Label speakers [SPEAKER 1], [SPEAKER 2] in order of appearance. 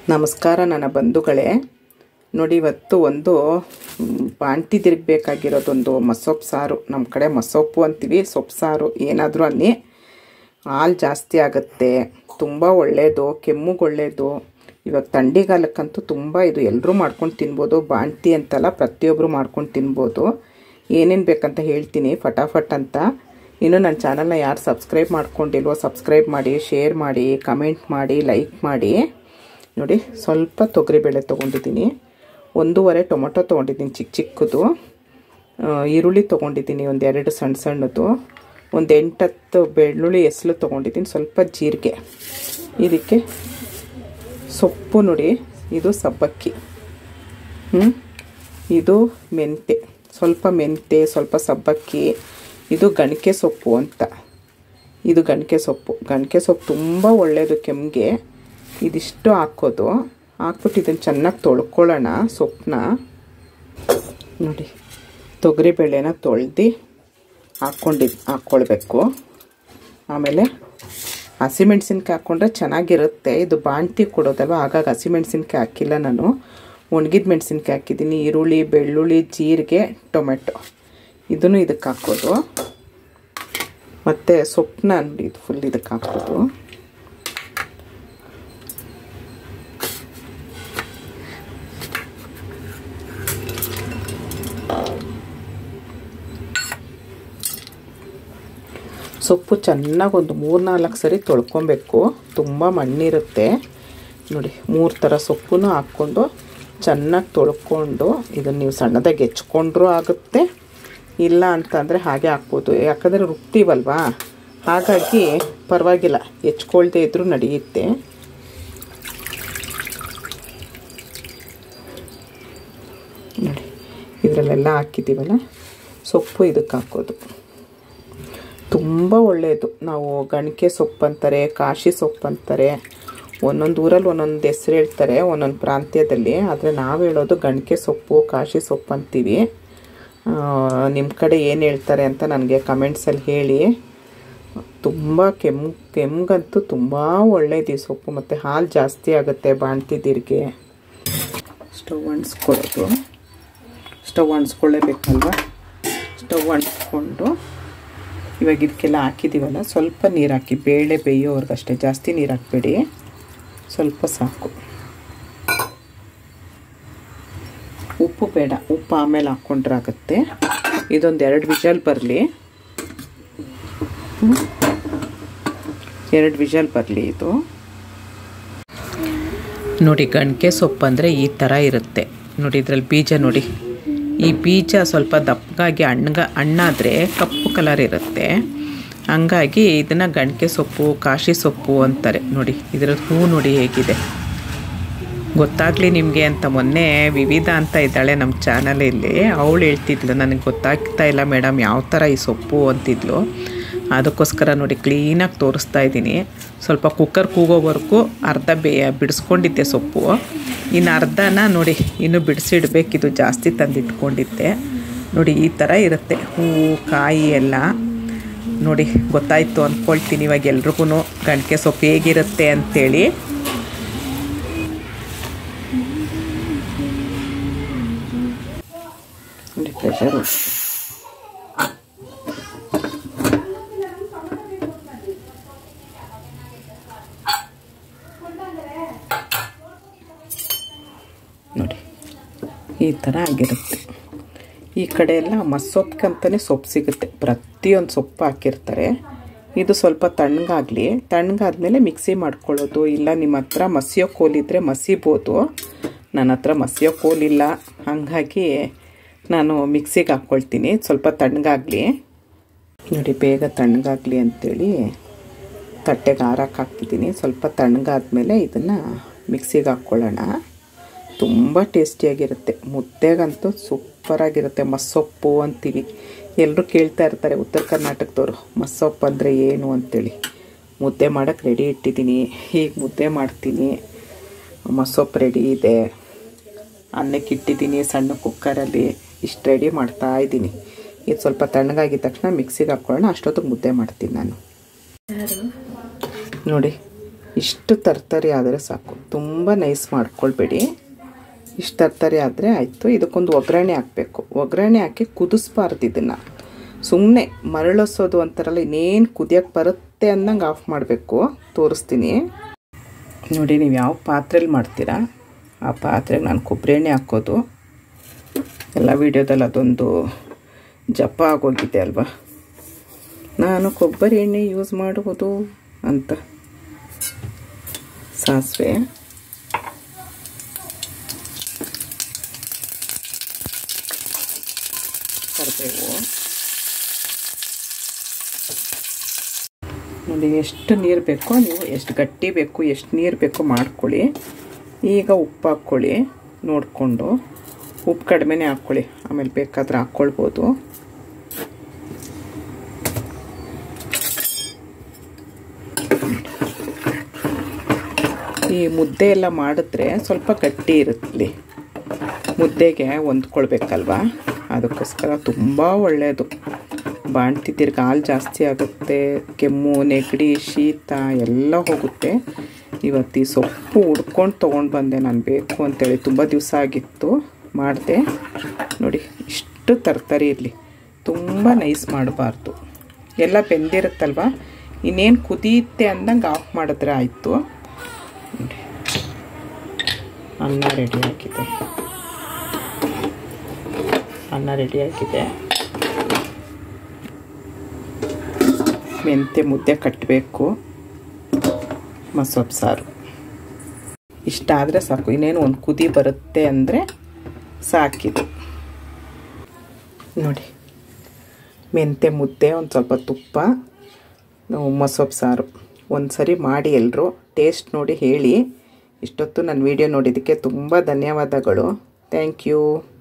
[SPEAKER 1] ನಮಸ್ಕಾರ ನನ್ನ ಬಂಧುಗಳೇ. ನೋಡಿ, ಇವತ್ತು ಒಂದು ಬಾಂಟಿ ತಿರುಗಬೇಕಾಗಿರೋದೊಂದು ಮಸೊಪ್ಪು ಸಾರು. ನಮ್ಮ ಕಡೆ ಮಸೊಪ್ಪು ಅಂತೀವಿ, ಸೊಪ್ಪು ಸಾರು ಏನಾದರೂ ಅನ್ನಿ. ಹಾಲು ಜಾಸ್ತಿ ಆಗುತ್ತೆ, ತುಂಬ ಒಳ್ಳೆಯದು, ಕೆಮ್ಮಿಗೆ ಒಳ್ಳೆಯದು. ಇವಾಗ ಥಂಡಿಗಾಲಕ್ಕಂತೂ ತುಂಬ ಇದು ಎಲ್ಲರೂ ಮಾಡ್ಕೊಂಡು ತಿನ್ಬೋದು. ಬಾಂಟಿ ಅಂತಲ್ಲ, ಪ್ರತಿಯೊಬ್ಬರು ಮಾಡ್ಕೊಂಡು ತಿನ್ಬೋದು. ಏನೇನು ಬೇಕಂತ ಹೇಳ್ತೀನಿ ಫಟಾಫಟ್ ಅಂತ. ಇನ್ನು ನನ್ನ ಚಾನಲ್ನ ಯಾರು ಸಬ್ಸ್ಕ್ರೈಬ್ ಮಾಡ್ಕೊಂಡಿಲ್ವೋ ಸಬ್ಸ್ಕ್ರೈಬ್ ಮಾಡಿ, ಶೇರ್ ಮಾಡಿ, ಕಮೆಂಟ್ ಮಾಡಿ, ಲೈಕ್ ಮಾಡಿ. ನೋಡಿ, ಸ್ವಲ್ಪ ತೊಗರಿಬೇಳೆ ತೊಗೊಂಡಿದ್ದೀನಿ, 1.5 ಟೊಮೊಟೊ ತೊಗೊಂಡಿದ್ದೀನಿ ಚಿಕ್ಕ ಚಿಕ್ಕದು, ಈರುಳ್ಳಿ ತೊಗೊಂಡಿದ್ದೀನಿ ಒಂದು 2 ಸಣ್ಣ ಸಣ್ಣದು, ಒಂದು 8-10 ಬೆಳ್ಳುಳ್ಳಿ ಎಸಳು ತೊಗೊಂಡಿದ್ದೀನಿ, ಸ್ವಲ್ಪ ಜೀರಿಗೆ. ಇದಕ್ಕೆ ಸೊಪ್ಪು ನೋಡಿ, ಇದು ಸಬ್ಬಕ್ಕಿ, ಇದು ಮೆಂತೆ, ಸ್ವಲ್ಪ ಮೆಂತೆ, ಸ್ವಲ್ಪ ಸಬ್ಬಕ್ಕಿ. ಇದು ಗಣಕೆ ಸೊಪ್ಪು ಅಂತ, ಇದು ಗಣಕೆ ಸೊಪ್ಪು ತುಂಬ ಒಳ್ಳೆಯದು ಕೆಮ್ಮಿಗೆ. ಇದಿಷ್ಟು ಹಾಕೋದು, ಹಾಕ್ಬಿಟ್ಟು ಇದನ್ನು ಚೆನ್ನಾಗಿ ತೊಳ್ಕೊಳ್ಳೋಣ. ಸೊಪ್ಪನ್ನ ನೋಡಿ, ತೊಗರಿಬೇಳೆನ ತೊಳೆದು ಹಾಕ್ಕೊಳ್ಬೇಕು. ಆಮೇಲೆ ಹಸಿಮೆಣ್ಸಿನ್ಕಾಯಿ ಹಾಕ್ಕೊಂಡ್ರೆ ಚೆನ್ನಾಗಿರುತ್ತೆ. ಇದು ಬಾಂಟಿ ಕೊಡೋದಲ್ವ, ಹಾಗಾಗಿ ಹಸಿಮೆಣ್ಸಿನ್ಕಾಯಿ ಹಾಕಿಲ್ಲ ನಾನು, ಒಣಗಿದ ಮೆಣಸಿನ್ಕಾಯಿ ಹಾಕಿದ್ದೀನಿ. ಈರುಳ್ಳಿ, ಬೆಳ್ಳುಳ್ಳಿ, ಜೀರಿಗೆ, ಟೊಮೆಟೊ ಇದನ್ನು ಇದಕ್ಕೆ ಹಾಕೋದು. ಮತ್ತು ಸೊಪ್ಪನ್ನ ನೋಡಿ, ಇದು ಫುಲ್ ಇದಕ್ಕೆ ಹಾಕೋದು. ಸೊಪ್ಪು ಚೆನ್ನಾಗಿ ಒಂದು 3-4 ಸರಿ ತೊಳ್ಕೊಬೇಕು, ತುಂಬ ಮಣ್ಣಿರುತ್ತೆ. ನೋಡಿ, 3 ಥರ ಸೊಪ್ಪನ್ನು ಹಾಕ್ಕೊಂಡು ಚೆನ್ನಾಗಿ ತೊಳ್ಕೊಂಡು ಇದನ್ನು ನೀವು ಸಣ್ಣದಾಗಿ ಹೆಚ್ಕೊಂಡ್ರೂ ಆಗುತ್ತೆ, ಇಲ್ಲ ಅಂತಂದರೆ ಹಾಗೆ ಹಾಕ್ಬೋದು. ಯಾಕಂದರೆ ರುಬ್ತೀವಲ್ವಾ, ಹಾಗಾಗಿ ಪರವಾಗಿಲ್ಲ, ಹೆಚ್ಕೊಳ್ದೇ ಇದ್ರೂ ನಡೆಯುತ್ತೆ. ನೋಡಿ, ಇದರಲ್ಲೆಲ್ಲ ಹಾಕಿದ್ದೀವಲ್ಲ ಸೊಪ್ಪು, ಇದಕ್ಕೆ ಹಾಕೋದು. ತುಂಬ ಒಳ್ಳೆಯದು. ನಾವು ಗಣಕೆ ಸೊಪ್ಪು ಅಂತಾರೆ, ಕಾಶಿ ಸೊಪ್ಪು ಅಂತಾರೆ, ಒಂದೊಂದು ಊರಲ್ಲಿ ಒಂದೊಂದು ಹೆಸ್ರು ಹೇಳ್ತಾರೆ, ಒಂದೊಂದು ಪ್ರಾಂತ್ಯದಲ್ಲಿ. ಆದರೆ ನಾವು ಹೇಳೋದು ಗಣಕೆ ಸೊಪ್ಪು, ಕಾಶಿ ಸೊಪ್ಪು ಅಂತೀವಿ. ನಿಮ್ಮ ಕಡೆ ಏನು ಹೇಳ್ತಾರೆ ಅಂತ ನನಗೆ ಕಮೆಂಟ್ಸಲ್ಲಿ ಹೇಳಿ. ತುಂಬ ಕೆಮ್ಮಿಗಂತೂ ತುಂಬ ಒಳ್ಳೆಯದು ಈ ಸೊಪ್ಪು. ಮತ್ತು ಹಾಲು ಜಾಸ್ತಿ ಆಗುತ್ತೆ ಬಾಣ್ತಿದ್ದೀರಿಗೆ. ಸ್ಟವ್ ಅಂಟಿಸ್ಕೊಳ್ಳೇಬೇಕಲ್ವ. ಸ್ಟವ್ ಅಂಟಿಸ್ಕೊಂಡು ಇವಾಗ ಇದಕ್ಕೆಲ್ಲ ಹಾಕಿದ್ದೀವಲ್ಲ, ಸ್ವಲ್ಪ ನೀರು ಹಾಕಿ, ಬೇಳೆ ಬೇಯೋವರೆಗಷ್ಟೇ, ಜಾಸ್ತಿ ನೀರು ಹಾಕಬೇಡಿ, ಸ್ವಲ್ಪ ಸಾಕು. ಉಪ್ಪು ಬೇಡ, ಉಪ್ಪು ಆಮೇಲೆ ಹಾಕ್ಕೊಂಡ್ರೆ ಆಗುತ್ತೆ. ಇದೊಂದು 2 ವಿಷಲ್ ಬರಲಿ, 2 ವಿಷಲ್ ಬರಲಿ ಇದು. ನೋಡಿ, ಗಣಕೆ ಸೊಪ್ಪು ಅಂದರೆ ಈ ಥರ ಇರುತ್ತೆ ನೋಡಿ. ಇದರಲ್ಲಿ ಬೀಜ ನೋಡಿ, ಈ ಬೀಜ ಸ್ವಲ್ಪ ದಪ್ಪಗಾಗಿ ಹಣ್ಣಾದರೆ ಕಪ್ಪು ಕಲರ್ ಇರುತ್ತೆ. ಹಂಗಾಗಿ ಇದನ್ನು ಗಣಕೆ ಸೊಪ್ಪು, ಕಾಶಿ ಸೊಪ್ಪು ಅಂತಾರೆ. ನೋಡಿ, ಇದರ ಹೂ ನೋಡಿ ಹೇಗಿದೆ, ಗೊತ್ತಾಗಲಿ ನಿಮಗೆ ಅಂತ. ಮೊನ್ನೆ ವಿವಿಧ ಅಂತ ಇದ್ದಾಳೆ ನಮ್ಮ ಚಾನಲಲ್ಲಿ, ಅವಳು ಹೇಳ್ತಿದ್ಲು, ನನಗೆ ಗೊತ್ತಾಗ್ತಾ ಇಲ್ಲ ಮೇಡಮ್ ಯಾವ ಥರ ಈ ಸೊಪ್ಪು ಅಂತಿದ್ಲು. ಅದಕ್ಕೋಸ್ಕರ ನೋಡಿ ಕ್ಲೀನಾಗಿ ತೋರಿಸ್ತಾ ಇದ್ದೀನಿ. ಸ್ವಲ್ಪ ಕುಕ್ಕರ್ ಕೂಗೋವರೆಗೂ ಅರ್ಧ ಬಿಡಿಸ್ಕೊಂಡಿದ್ದೆ ಸೊಪ್ಪು, ಇನ್ನು ಅರ್ಧನ ನೋಡಿ ಇನ್ನೂ ಬಿಡಿಸಿಡ್ಬೇಕಿದು, ಜಾಸ್ತಿ ತಂದಿಟ್ಕೊಂಡಿದ್ದೆ. ನೋಡಿ, ಈ ಥರ ಇರುತ್ತೆ ಹೂವು, ಕಾಯಿ ಎಲ್ಲ. ನೋಡಿ, ಗೊತ್ತಾಯಿತು ಅಂದ್ಕೊಳ್ತೀನಿ ಇವಾಗ ಎಲ್ರಿಗೂ ಗಣಕೆ ಸೊಪ್ಪು ಹೇಗಿರುತ್ತೆ ಅಂಥೇಳಿ. ನೋಡಿ, ಪ್ರೆಷರು ನೋಡಿ ಈ ಥರ ಆಗಿರುತ್ತೆ. ಈ ಕಡೆ ಎಲ್ಲ ಮಸೊಪ್ಪಿಗಂತಲೇ ಸೊಪ್ಪು ಸಿಗುತ್ತೆ, ಪ್ರತಿಯೊಂದು ಸೊಪ್ಪು ಹಾಕಿರ್ತಾರೆ. ಇದು ಸ್ವಲ್ಪ ತಣ್ಣಗಾದ್ಮೇಲೆ ಮಿಕ್ಸಿ ಮಾಡ್ಕೊಳ್ಳೋದು. ಇಲ್ಲ ನಿಮ್ಮ ಹತ್ರ ಮಸಿಯೋ ಕೋಲಿದ್ದರೆ ಮಸಿಬೋದು. ನನ್ನ ಹತ್ರ ಮಸಿಯೋ ಕೋಲಿಲ್ಲ, ಹಾಗಾಗಿ ನಾನು ಮಿಕ್ಸಿಗೆ ಹಾಕ್ಕೊಳ್ತೀನಿ. ಸ್ವಲ್ಪ ತಣ್ಣಗಾಗಲಿ ನೋಡಿ, ಬೇಗ ತಣ್ಣಗಾಗಲಿ ಅಂಥೇಳಿ ತಟ್ಟೆಗೆ ಆರಕ್ಕೆ ಹಾಕ್ತಿದ್ದೀನಿ. ಸ್ವಲ್ಪ ತಣ್ಣಗಾದ್ಮೇಲೆ ಇದನ್ನು ಮಿಕ್ಸಿಗೆ ಹಾಕ್ಕೊಳ್ಳೋಣ. ತುಂಬ ಟೇಸ್ಟಿಯಾಗಿರುತ್ತೆ, ಮುದ್ದೆಗಂತೂ ಸೂಪರಾಗಿರುತ್ತೆ. ಮಸೊಪ್ಪು ಅಂತೀವಿ, ಎಲ್ಲರೂ ಕೇಳ್ತಾ ಇರ್ತಾರೆ ಉತ್ತರ ಕರ್ನಾಟಕದವರು, ಮಸೊಪ್ಪು ಅಂದರೆ ಏನು ಅಂಥೇಳಿ. ಮುದ್ದೆ ಮಾಡೋಕ್ಕೆ ರೆಡಿ ಇಟ್ಟಿದ್ದೀನಿ, ಈಗ ಮುದ್ದೆ ಮಾಡ್ತೀನಿ. ಮಸೊಪ್ಪು ರೆಡಿ ಇದೆ, ಅನ್ನಕ್ಕೆ ಇಟ್ಟಿದ್ದೀನಿ ಸಣ್ಣ ಕುಕ್ಕರಲ್ಲಿ. ಇಷ್ಟು ರೆಡಿ ಮಾಡ್ತಾಯಿದ್ದೀನಿ. ಇದು ಸ್ವಲ್ಪ ತಣ್ಣಗಾಗಿದ ತಕ್ಷಣ ಮಿಕ್ಸಿಗೆ ಹಾಕ್ಕೊಳ್ಳೋಣ, ಅಷ್ಟೊತ್ತಿಗೆ ಮುದ್ದೆ ಮಾಡ್ತೀನಿ ನಾನು. ನೋಡಿ, ಇಷ್ಟು ತರ್ತರಿ ಆದರೆ ಸಾಕು, ತುಂಬ ನೈಸ್ ಮಾಡ್ಕೊಳ್ಬೇಡಿ. ಇಷ್ಟು ತರ್ತರಿ ಆದರೆ ಆಯಿತು. ಇದಕ್ಕೊಂದು ಒಗ್ಗರಣೆ ಹಾಕಬೇಕು. ಒಗ್ಗರಣೆ ಹಾಕಿ ಕುದಿಸ್ಬಾರ್ದು ಇದನ್ನು. ಸುಮ್ಮನೆ ಮರಳಿಸೋದು ಅಂತಾರಲ್ಲ, ಇನ್ನೇನು ಕುದಿಯೋಕ್ಕೆ ಬರುತ್ತೆ ಅಂದಂಗೆ ಆಫ್ ಮಾಡಬೇಕು. ತೋರಿಸ್ತೀನಿ ನೋಡಿ. ನೀವು ಯಾವ ಪಾತ್ರೆಯಲ್ಲಿ ಮಾಡ್ತೀರಾ ಆ ಪಾತ್ರೆಗೆ ನಾನು ಕೊಬ್ಬರಿ ಎಣ್ಣೆ ಹಾಕೋದು. ಎಲ್ಲ ವೀಡಿಯೋದಲ್ಲಿ ಅದೊಂದು ಜಪ ಆಗೋಗಿದೆ ಅಲ್ವಾ, ನಾನು ಕೊಬ್ಬರಿ ಎಣ್ಣೆ ಯೂಸ್ ಮಾಡುವುದು ಅಂತ. ಸಾಸಿವೆ, ಕರಿಬೇವು ನೋಡಿ. ಎಷ್ಟು ನೀರು ಬೇಕೋ ನೀವು, ಎಷ್ಟು ಗಟ್ಟಿ ಬೇಕು, ಎಷ್ಟು ನೀರು ಬೇಕೋ ಮಾಡ್ಕೊಳ್ಳಿ. ಈಗ ಉಪ್ಪು ಹಾಕ್ಕೊಳ್ಳಿ ನೋಡಿಕೊಂಡು. ಉಪ್ಪು ಕಡಿಮೆನೇ ಹಾಕ್ಕೊಳ್ಳಿ, ಆಮೇಲೆ ಬೇಕಾದ್ರೆ ಹಾಕ್ಕೊಳ್ಬೋದು. ಈ ಮುದ್ದೆ ಎಲ್ಲ ಮಾಡಿದ್ರೆ ಸ್ವಲ್ಪ ಗಟ್ಟಿ ಇರುತ್ತಲ್ಲಿ, ಮುದ್ದೆಗೆ ಹೊಂದ್ಕೊಳ್ಬೇಕಲ್ವ, ಅದಕ್ಕೋಸ್ಕರ ತುಂಬ ಒಳ್ಳೆಯದು. ಬಾಣ್ತಿ ತಿರ್ಗಿ ಹಾಲು ಜಾಸ್ತಿ ಆಗುತ್ತೆ, ಕೆಮ್ಮು ನೆಗಡಿ ಶೀತ ಎಲ್ಲ ಹೋಗುತ್ತೆ. ಇವತ್ತು ಈ ಸೊಪ್ಪು ಹುಡ್ಕೊಂಡು ತೊಗೊಂಡು ಬಂದೆ ನಾನು, ಬೇಕು ಅಂತೇಳಿ. ತುಂಬ ದಿವಸ ಆಗಿತ್ತು, ಮಾಡಿದೆ ನೋಡಿ. ಇಷ್ಟು ತರಕಾರಿ ಇರಲಿ, ತುಂಬ ನೈಸ್ ಮಾಡಬಾರ್ದು. ಎಲ್ಲ ಬೆಂದಿರುತ್ತಲ್ವ, ಇನ್ನೇನು ಕುದಿಯುತ್ತೆ ಅಂದಂಗೆ ಆಫ್ ಮಾಡಿದ್ರೆ ಆಯಿತು ನೋಡಿ. ಅನ್ನ ರೆಡಿಯಾಗಿದೆ, ಅನ್ನ ರೆಡಿಯಾಗಿದೆ. ಮೆಂತ್ಯ ಮುದ್ದೆ ಕಟ್ಟಬೇಕು, ಮಸೊಪ್ಪು ಸಾರು. ಇಷ್ಟಾದರೆ ಸಾಕು. ಇನ್ನೇನು ಒಂದು ಕುದಿ ಬರುತ್ತೆ ಅಂದರೆ ಸಾಕಿದು ನೋಡಿ. ಮೆಂತ್ಯ ಮುದ್ದೆ, ಒಂದು ಸ್ವಲ್ಪ ತುಪ್ಪ, ಮಸೊಪ್ಪು ಸಾರು. ಒಂದು ಸರಿ ಮಾಡಿ ಎಲ್ಲರೂ ಟೇಸ್ಟ್ ನೋಡಿ ಹೇಳಿ. ಇಷ್ಟೊತ್ತು ನನ್ನ ವಿಡಿಯೋ ನೋಡಿದ್ದಕ್ಕೆ ತುಂಬ ಧನ್ಯವಾದಗಳು. Thank you.